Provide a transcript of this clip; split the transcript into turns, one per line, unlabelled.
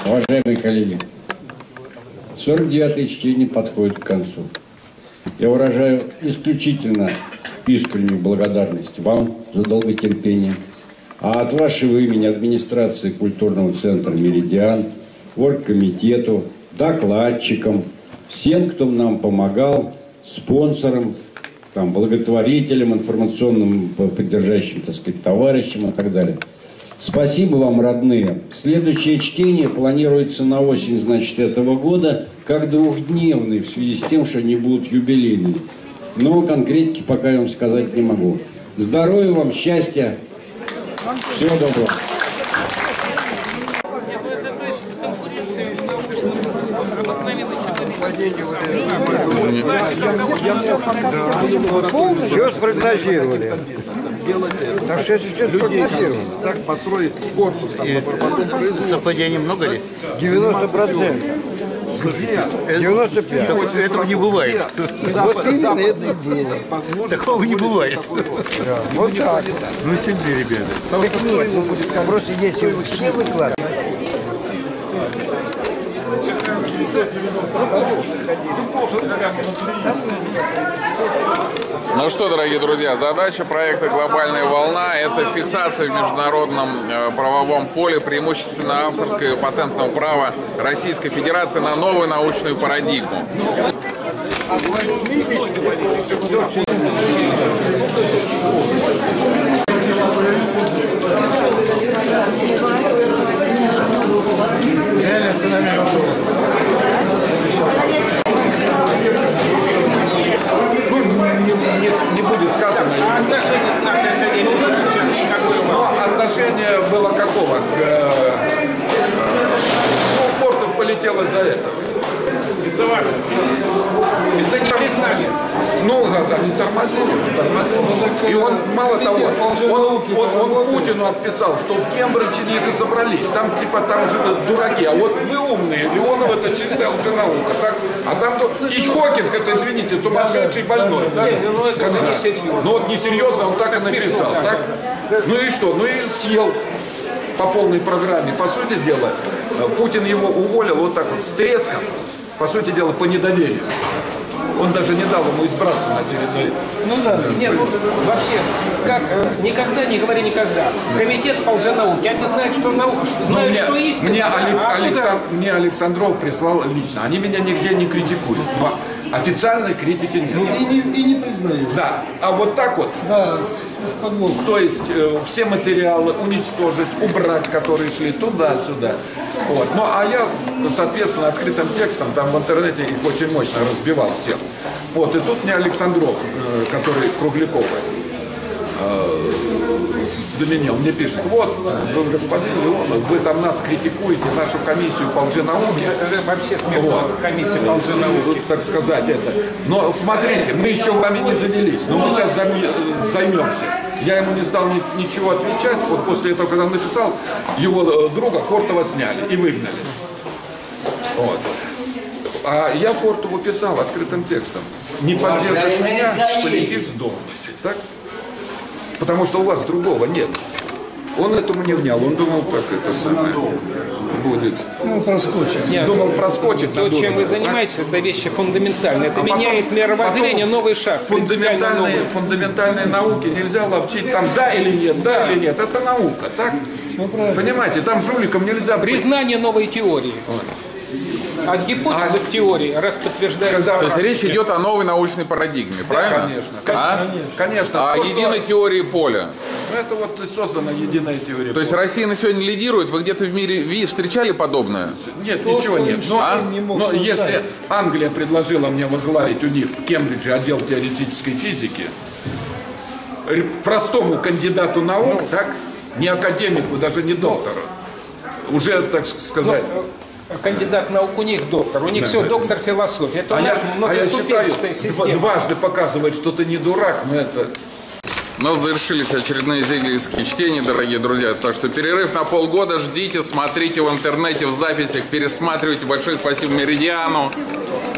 Уважаемые коллеги, 49-е чтение подходит к концу. Я выражаю исключительно искреннюю благодарность вам за долготерпение, а от вашего имени администрации культурного центра «Меридиан», оргкомитету, докладчикам, всем, кто нам помогал, спонсорам, благотворителям, информационным поддержащим, товарищам и так далее. Спасибо вам, родные. Следующее чтение планируется на осень, этого года, как двухдневный, в связи с тем, что они будут юбилейные. Но конкретики пока я вам сказать не могу. Здоровья вам, счастья. Всего доброго.
Все спрогнозировали. Так что сейчас спрогнозировали.
Так построить корпус.
Совпадений много ли?
90%.
Где?
95%.
Этого не бывает.
Вот именно это и было.
Такого не бывает.
Да, вот так.
Ну, сильные ребята.
Так нет, просто если все выкладывают.
Ну что, дорогие друзья, задача проекта «Глобальная волна» – это фиксация в международном правовом поле преимущественно авторского и патентного права Российской Федерации на новую научную парадигму.
Не будет сказано. Но отношение было какого? Фортов полетел из-за этого.
Из-за вас. Из-за непризнания.
Ну, да, не тормозили. И он, мало того, он Путину отписал, что в Кембридже не разобрались. Там же дураки. А вот мы умные. Леонов это чистая лженаука. Так? А там и Хокинг, это, извините, сумасшедший больной. Да?
Ну, это же не серьезно.
Ну вот несерьезно, он так и написал. Так? Ну и что? Ну и съел по полной программе. По сути дела, Путин его уволил вот так вот с треском. По сути дела, по недоверию. Он даже не дал ему избраться на очередной...
Ну да. Нет, ну вообще, как никогда не говори никогда. Комитет по лженауке. Они знают, что наука, знают, что истина.
Мне Александров прислал лично. Они меня нигде не критикуют. Официальной критики нет.
Ну и не признают.
Да. А вот так вот.
Да, с подвохом.
То есть все материалы уничтожить, убрать, которые шли туда-сюда. Вот. Ну а я, соответственно, открытым текстом там в интернете их очень мощно разбивал всех. Вот. И тут мне Александров, который Кругляковый, заменил, мне пишет: вот, господин Леонов, вы там нас критикуете, нашу комиссию по лженауке.
Это вообще смешно, вот. Комиссия по лженауке.
Так сказать, это. Но смотрите, мы еще вами не занялись, но мы сейчас займемся. Я ему не стал ничего отвечать. Вот после этого, когда он написал, его друга Фортова сняли и выгнали. Вот. А я Фортову писал открытым текстом: не поддержишь меня, полетишь с должности. Так? Потому что у вас другого нет. Он этому не внял, он думал, так это самое будет.
Ну, проскочит.
Нет,
думал, проскочит.
То, чем вы занимаетесь, это вещи фундаментальные. Это меняет мировоззрение, новый шаг.
Фундаментальные науки нельзя ловчить там да или нет, да или нет. Это наука, так?
Ну,
понимаете, там жуликам нельзя быть.
Признание новой теории. От гипотезы к теории, раз подтверждается.
То есть речь идет о новой научной парадигме, правильно?
Конечно. Конечно.
О единой теории поля.
Это вот создана единая теория.
То есть Россия на сегодня лидирует? Вы где-то в мире встречали подобное?
Нет, ничего нет. Но если Англия предложила мне возглавить у них в Кембридже отдел теоретической физики, простому кандидату наук, так, не академику, даже не доктору, уже, так сказать...
Кандидат наук у них доктор, у них все доктор философии. Это
я считаю, дважды показывает, что ты не дурак, но это...
Но завершились очередные зрительские чтения, дорогие друзья. Так что перерыв на полгода. Ждите, смотрите в интернете, в записях, пересматривайте. Большое спасибо Меридиану.